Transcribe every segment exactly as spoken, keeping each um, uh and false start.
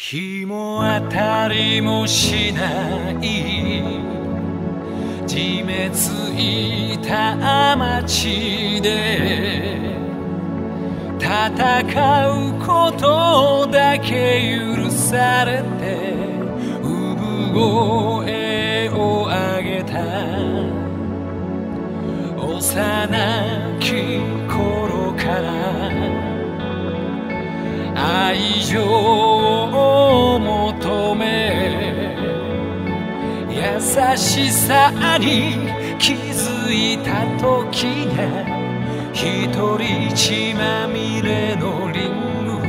日も当たりもしない地めついた街で戦うことだけ許されて産声を上げた幼き頃から愛情を求め優しさに気づいた時が一人血まみれのリング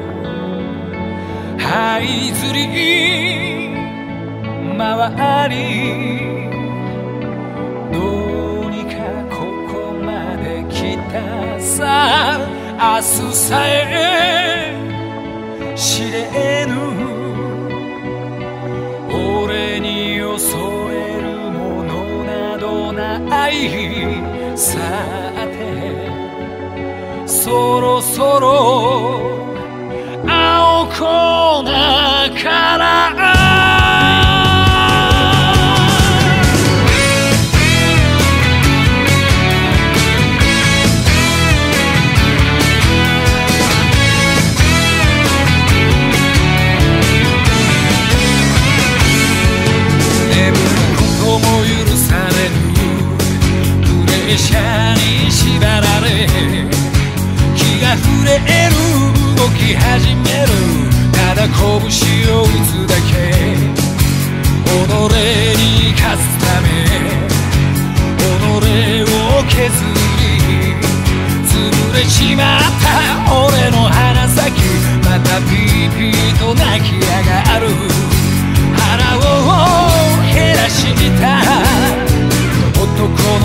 這いずり回りどうにかここまで来たさ明日さえ知れぬ俺によそえるものなどないさてそろそろ青粉からプレッシャーに縛られ気が触れる動き始めるただ拳を打つだけ己に勝つため己を削り潰れちまった俺の鼻先またピーピーと泣き上がる腹を減らした男の